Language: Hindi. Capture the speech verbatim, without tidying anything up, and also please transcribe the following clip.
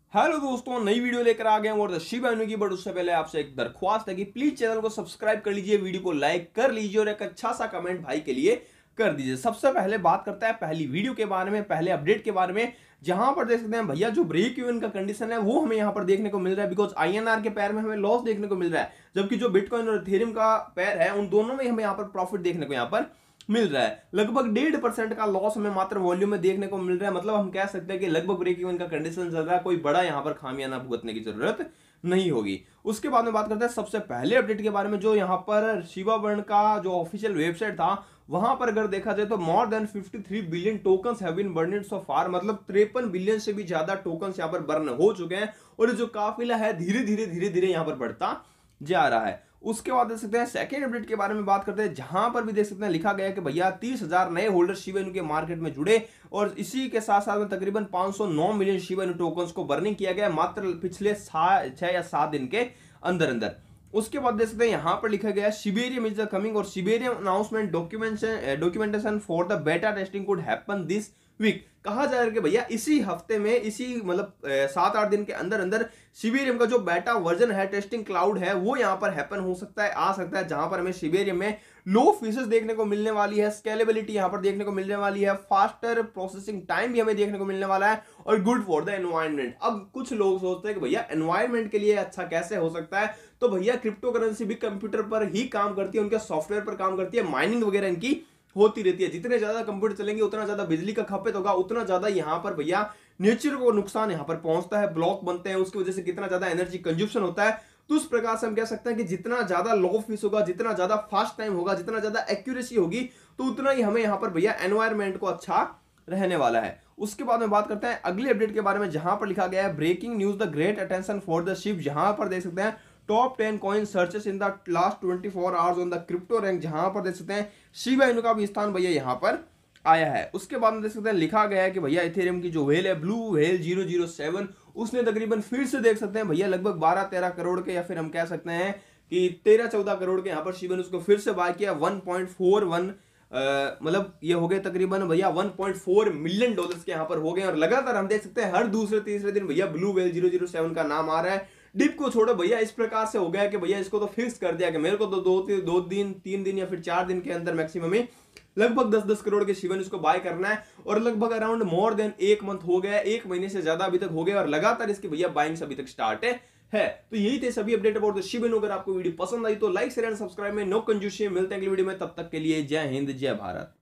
हेलो दोस्तों, नई वीडियो लेकर आ गए हैं और शिबा इनू की। बट उससे पहले आपसे एक दरख्वास्त है कि प्लीज चैनल को सब्सक्राइब कर लीजिए, वीडियो को लाइक कर लीजिए और एक अच्छा सा कमेंट भाई के लिए कर दीजिए। सबसे पहले बात करता है पहली वीडियो के बारे में, पहले अपडेट के बारे में, जहां पर देख सकते हैं भैया जो ब्रेक इवन का कंडीशन है वो हमें यहां पर देखने को मिल रहा है। बिकॉज आईएनआर के पैर में हमें लॉस देखने को मिल रहा है, जबकि जो बिटकॉइन और इथेरियम का पैर है उन दोनों में हमें यहां पर प्रॉफिट देखने को यहां पर मिल रहा है। लगभग डेढ़ परसेंट का लॉस हमें मात्र वॉल्यूम में देखने को मिल रहा है। मतलब हम कह सकते हैं कि लगभग ब्रेक इवन का कंडीशन चल रहा है, कोई बड़ा यहां पर खामियां भुगतने की जरूरत नहीं होगी। उसके बाद में बात करते हैं सबसे पहले अपडेट के बारे में, जो यहां पर शिबा बर्न का जो ऑफिशियल वेबसाइट था वहां पर अगर देखा जाए तो मोर देन तिरेपन billion tokens have been burned so far. मतलब तिरपन बिलियन से भी ज्यादा टोकन्स यहां पर बर्न हो चुके हैं और जो काफिला है धीरे धीरे धीरे धीरे यहां पर बढ़ता जा रहा है। उसके बाद देख सकते हैं सेकेंड अपडेट के बारे में बात करते हैं, जहां पर भी देख सकते हैं लिखा गया है कि भैया तीस हजार नए होल्डर शिबा इनू के मार्केट में जुड़े और इसी के साथ साथ में तकरीबन पांच सौ नौ मिलियन शिबा इनू टोकन्स को बर्निंग किया गया मात्र पिछले छह या सात दिन के अंदर अंदर। उसके बाद देख सकते हैं यहां पर लिखा गया शिबेरियम इज द कमिंग और Shibarium announcement documentation documentation for the beta testing could happen this week. कहा जा रहा है कि भैया इसी हफ्ते में, इसी मतलब सात आठ दिन के अंदर अंदर शिबेरियम का जो बेटा वर्जन है, टेस्टिंग क्लाउड है, वो यहां पर हैपन हो सकता है, आ सकता है, जहां पर हमें शिबेरियम में लो फीसेस देखने को मिलने वाली है, स्केलेबिलिटी यहां पर देखने को मिलने वाली है, फास्टर प्रोसेसिंग टाइम भी हमें देखने को मिलने वाला है और गुड फॉर द एनवायरनमेंट। अब कुछ लोग सोचते हैं कि भैया एनवायरनमेंट के लिए अच्छा कैसे हो सकता है, तो भैया क्रिप्टो करेंसी भी कंप्यूटर पर ही काम करती है, उनके सॉफ्टवेयर पर काम करती है, माइनिंग वगैरह इनकी होती रहती है। जितने ज्यादा कंप्यूटर चलेंगे उतना ज्यादा बिजली का खपत होगा, उतना ज्यादा यहां पर भैया नेचर को नुकसान यहां पर पहुंचता है, ब्लॉक बनते हैं, उसकी वजह से कितना ज्यादा एनर्जी कंज्यूप्शन होता है। तो उस प्रकार से हम कह सकते हैं कि जितना ज्यादा लो फीस होगा, जितना ज्यादा फास्ट टाइम होगा, जितना ज्यादा एक्यूरेसी होगी, तो उतना ही हमें यहां पर भैया एनवायरमेंट को अच्छा रहने वाला है। उसके बाद में बात करते हैं अगले अपडेट के बारे में, जहां पर लिखा गया है breaking news the great attention for the ship. जहां पर देख सकते हैं top ten coin searches in the last twenty four hours on the crypto rank, जहां पर देख सकते हैं शिबा इनू का भी स्थान भैया यहां पर आया है। उसके बाद में देख सकते हैं लिखा गया है कि भैया इथेरियम की जो व्हेल है blue whale zero zero seven, उसने तकरीबन फिर से देख सकते हैं भैया लगभग बारह तेरह करोड़ के, या फिर हम कह सकते हैं कि तेरह चौदह करोड़ के यहां पर शिबा ने उसको फिर से बाय किया। वन पॉइंट फोर वन मतलब ये हो गए तकरीबन भैया one point four million dollars के यहां पर हो गए और लगातार हम देख सकते हैं हर दूसरे तीसरे दिन भैया blue whale zero zero seven का नाम आ रहा है। डिप को छोड़ो भैया, इस प्रकार से हो गया कि भैया इसको तो फिक्स कर दिया कि मेरे को तो दो दो दिन तीन दिन या फिर चार दिन के अंदर मैक्सिमम में लगभग दस दस करोड़ के शिवन इसको बाय करना है और लगभग अराउंड मोर देन एक मंथ हो गया, एक महीने से ज्यादा अभी तक हो गया और लगातार इसकी भैया बाइंग्स अभी तक स्टार्ट है है तो यही थे सभी update about the Shiba Inu. अगर आपको वीडियो पसंद आई तो लाइक शेयर एंड सब्सक्राइब में नो कंजूसी। मिलते हैं अगली वीडियो में, तब तक के लिए जय हिंद जय भारत।